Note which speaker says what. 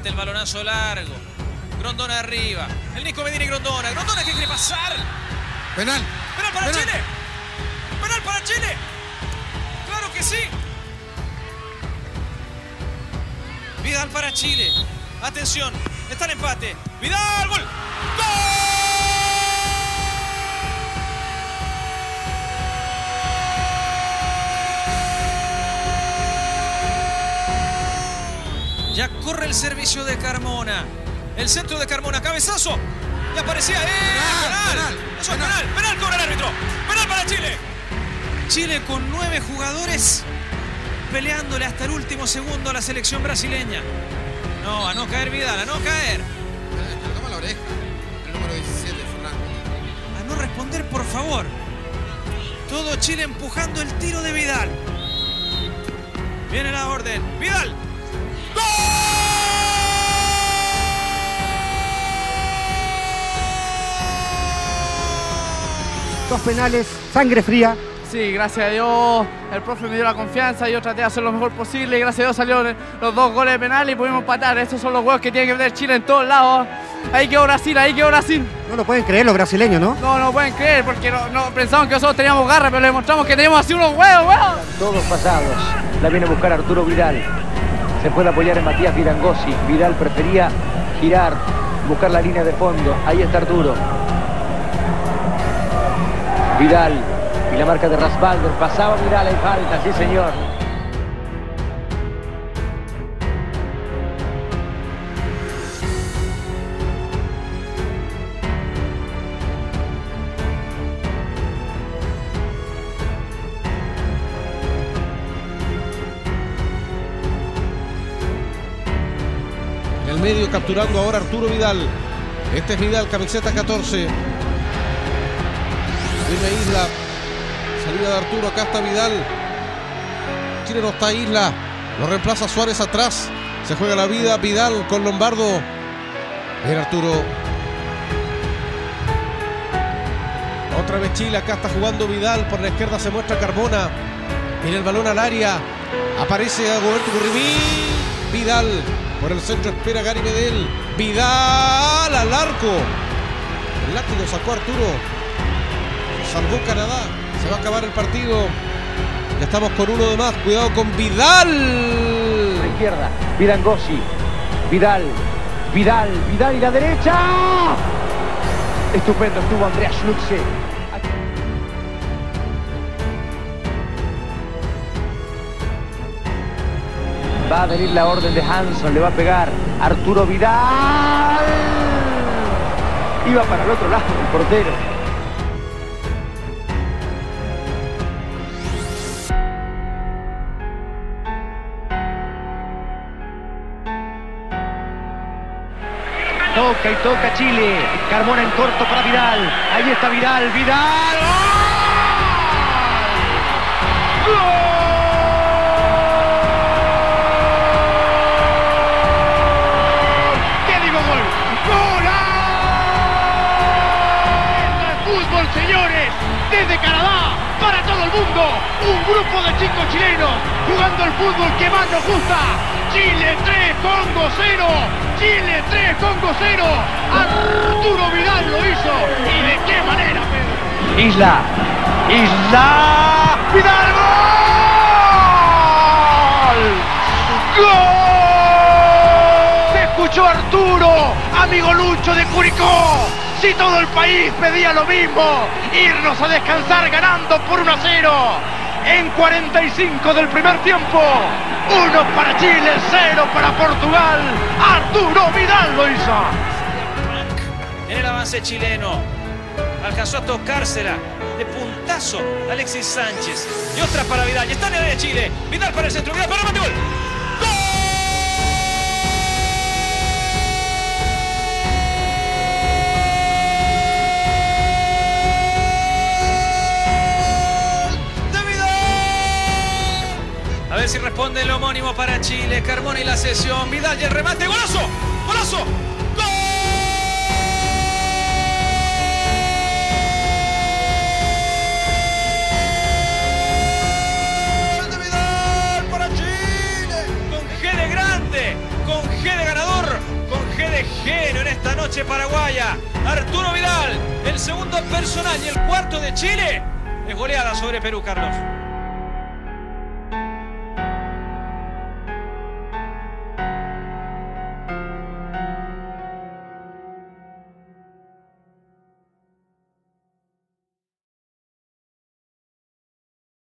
Speaker 1: mete el balonazo largo. Grondona arriba. El Nico Medina y Grondona. Grondona que quiere pasar.
Speaker 2: Penal.
Speaker 1: Penal para Chile. Penal para Chile. Claro que sí. Vidal para Chile. Atención. Está el empate. Vidal. Gol. Ya corre el servicio de Carmona. El centro de Carmona. Cabezazo. Y aparecía. Penal. Eso es penal. Penal cobra el árbitro. Penal para Chile. Chile con 9 jugadores peleándole hasta el último segundo a la selección brasileña. No, a no caer Vidal, a no caer.
Speaker 2: Le toma la oreja. El número 17, Fernando.
Speaker 1: A no responder, por favor. Todo Chile empujando el tiro de Vidal. Viene la orden. Vidal. ¡Gol!
Speaker 3: Dos penales, sangre fría.
Speaker 4: Sí, gracias a Dios el profe me dio la confianza, yo traté de hacer lo mejor posible y gracias a Dios salieron los 2 goles de penal y pudimos empatar. Estos son los juegos que tiene que meter Chile en todos lados. Ahí quedó Brasil, ahí quedó Brasil.
Speaker 3: No lo pueden creer los brasileños, ¿no?
Speaker 4: No pueden creer porque no pensaban que nosotros teníamos garra, pero le demostramos que tenemos así unos huevos.
Speaker 5: Todos pasados. La viene a buscar Arturo Vidal. Se puede apoyar en Matías Vidangosi. Vidal prefería girar, buscar la línea de fondo. Ahí está Arturo. Vidal. Y la marca de Rasbalder. Pasaba Vidal, hay falta, sí señor.
Speaker 6: En el medio capturando ahora Arturo Vidal. Este es Vidal, camiseta 14. Viene Isla. Salida de Arturo, acá está Vidal. Chile no está Isla. Lo reemplaza Suárez atrás. Se juega la vida Vidal con Lombardo. Viene Arturo. Otra vez Chile, acá está jugando Vidal. Por la izquierda se muestra Carmona. Viene el balón al área. Aparece Agoberto Currimí. Vidal. Por el centro espera Gary Medel. Vidal al arco. El látigo sacó Arturo. Salvó Canadá. Se va a acabar el partido. Ya estamos con uno de más. Cuidado con Vidal.
Speaker 5: A la izquierda. Vidangosi. Vidal y la derecha. Estupendo estuvo Andrea Schluxe. Va a venir la orden de Hanson. Le va a pegar Arturo Vidal. Iba para el otro lado el portero. Toca y toca Chile. Carmona en corto para Vidal. Ahí está Vidal. ¡Vidal! ¡Gol! ¡Gol! ¿Qué digo gol? ¡Gol! ¡Fútbol, señores! Desde Canadá para todo el mundo. Un grupo de chicos chilenos jugando el fútbol que más nos gusta. Chile 3, Congo 0. Chile 3, Congo 0. Arturo Vidal lo hizo. ¿Y de qué manera, Pedro? Isla. Vidal, gol. ¡Gol! Se escuchó Arturo, amigo Lucho de Curicó. Si todo el país pedía lo mismo, irnos a descansar ganando por 1-0. En 45 del primer tiempo. 1 para Chile, 0 para Portugal. Arturo Vidal lo hizo.
Speaker 1: En el avance chileno. Alcanzó a tocársela de puntazo Alexis Sánchez. Y otra para Vidal. Y está en el área de Chile. Vidal para el centro. Vidal para el remate. ¡Gol! A ver si responde el homónimo para Chile. Carmona y la cesión. Vidal y el remate. ¡Golazo! ¡Golazo! ¡Gol! ¡De Vidal para Chile! Con G de grande. Con G de ganador. noche paraguaya. Arturo Vidal, el segundo personal y el cuarto de Chile. Es goleada sobre Perú, Carlos.